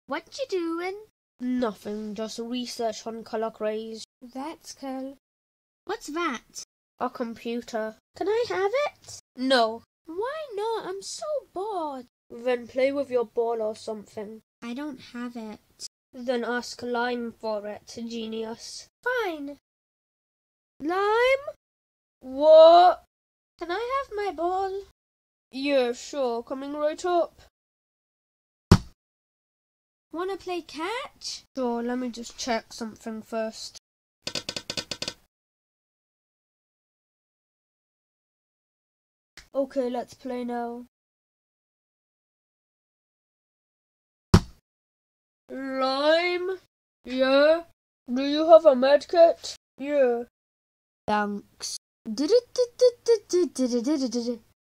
What you doing? Nothing, just research on colour craze. That's cool. What's that? A computer. Can I have it? No. Why not? I'm so bored. Then play with your ball or something. I don't have it. Then ask Lime for it, genius. Fine. Lime? What? Can I have my ball? Yeah, sure, coming right up. Wanna play catch? Sure, let me just check something first. Okay, let's play now. Lime? Yeah? Do you have a med kit? Yeah. Thanks.